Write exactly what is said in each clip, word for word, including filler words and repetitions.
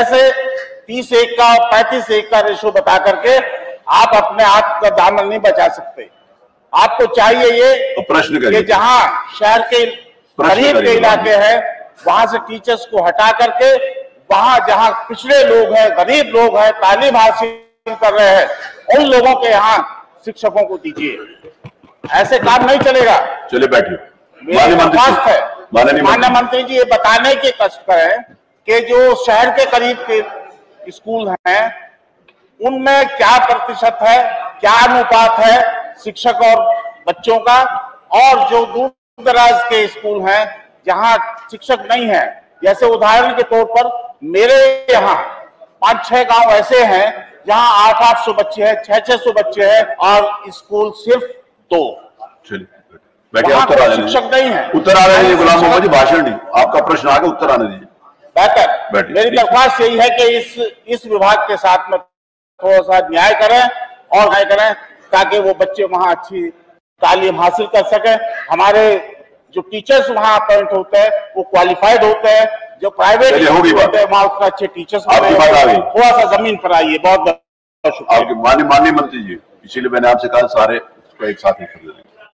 से तीस एक का और पैंतीस एक का रेशो बता करके आप अपने आप का दामन नहीं बचा सकते। आपको चाहिए ये तो प्रश्न कि जहां शहर के करीब के इलाके हैं वहां से टीचर्स को हटा करके वहां जहां पिछड़े लोग हैं, गरीब लोग हैं, तालीम हासिल कर रहे हैं, उन लोगों के यहाँ शिक्षकों को दीजिए। ऐसे काम नहीं चलेगा। चले बैठिए। मेरी दरख्वास्त है माननीय मंत्री जी, ये बताने के कष्ट करें कि जो शहर के करीब के स्कूल हैं उनमें क्या प्रतिशत है, क्या अनुपात है शिक्षक और बच्चों का, और जो दूर दराज के स्कूल हैं जहां शिक्षक नहीं है। जैसे उदाहरण के तौर पर मेरे यहाँ पांच छह गांव ऐसे हैं जहां आठ आठ सौ बच्चे हैं, छह छह सौ बच्चे हैं और स्कूल सिर्फ दो। वहां शिक्षक नहीं है। उत्तर आ रहे हैं गुलाम मोहम्मद जी, भाषण नहीं, आपका प्रश्न आगे उत्तर आने दीजिए। बेहतर। मेरी दरख्वास्त यही है कि इस इस विभाग के साथ में थोड़ा सा न्याय करें और न्याय करें ताकि वो बच्चे वहां अच्छी तालीम हासिल कर सके। हमारे जो टीचर्स वहां अपॉइंट होते हैं वो क्वालिफाइड होते हैं, जो प्राइवेट होते हैं वहां उतना अच्छे टीचर्स थोड़ा सा जमीन पर आइए। बहुत बहुत शुक्रिया। माननीय माननीय मंत्री जी, इसीलिए मैंने आपसे कहा सारे एक साथ ही।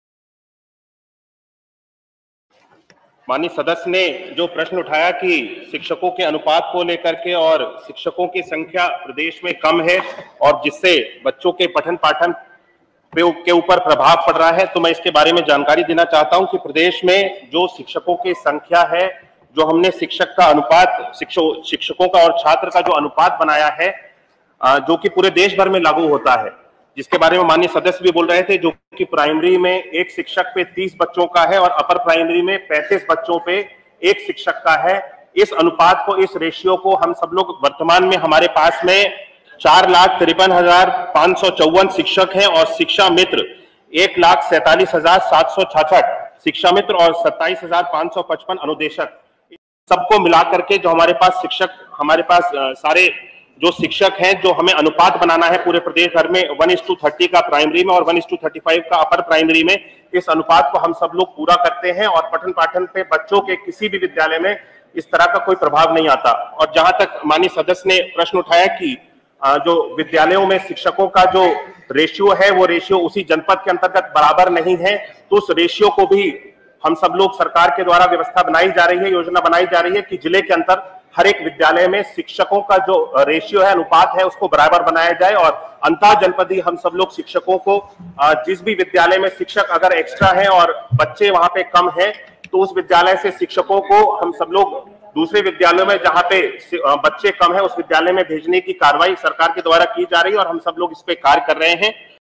माननीय सदस्य ने जो प्रश्न उठाया कि शिक्षकों के अनुपात को लेकर के और शिक्षकों की संख्या प्रदेश में कम है और जिससे बच्चों के पठन पाठन के ऊपर प्रभाव पड़ रहा है, तो मैं इसके बारे में जानकारी देना चाहता हूं कि प्रदेश में जो शिक्षकों की संख्या है, जो हमने शिक्षक का अनुपात शिक्षक शिक्षकों का और छात्र का जो अनुपात बनाया है, जो कि पूरे देश भर में लागू होता है, जिसके बारे में माननीय सदस्य भी बोल रहे थे, जो कि प्राइमरी में एक शिक्षक पे तीस बच्चों का है और अपर प्राइमरी में पैंतीस बच्चों पे एक शिक्षक का है। इस अनुपात को, इस रेशियो को हम सब लोग वर्तमान में हमारे पास में चार लाख तिरपन हजार पांच सौ चौवन शिक्षक हैं और शिक्षा मित्र एक लाख सैतालीस हजार सात सौ छाछठ शिक्षा मित्र और सत्ताईस हजार पांच सौ पचपन अनुदेशक, सबको मिलाकर के जो हमारे पास शिक्षक हमारे पास सारे जो शिक्षक हैं, जो हमें अनुपात बनाना है पूरे प्रदेश भर में वन इज टू थर्टी का प्राइमरी में और one is to thirty five का अपर प्राइमरी में, इस अनुपात को हम सब लोग पूरा करते हैं और पठन पाठन पे बच्चों के किसी भी विद्यालय में इस तरह का कोई प्रभाव नहीं आता। और जहां तक माननीय सदस्य ने प्रश्न उठाया कि जो विद्यालयों में शिक्षकों का जो रेशियो है वो रेशियो उसी जनपद के अंतर्गत बराबर नहीं है, तो उस रेशियो को भी हम सब लोग सरकार के द्वारा व्यवस्था बनाई जा रही है, योजना बनाई जा रही है कि जिले के अंदर हर एक विद्यालय में शिक्षकों का जो रेशियो है, अनुपात है, उसको बराबर बनाया जाए और अंतर जनपदीय हम सब लोग शिक्षकों को, जिस भी विद्यालय में शिक्षक अगर एक्स्ट्रा है और बच्चे वहां पे कम है, तो उस विद्यालय से शिक्षकों को हम सब लोग दूसरे विद्यालयों में जहां पे बच्चे कम है उस विद्यालय में भेजने की कार्रवाई सरकार के द्वारा की जा रही है और हम सब लोग इस पे कार्य कर रहे हैं।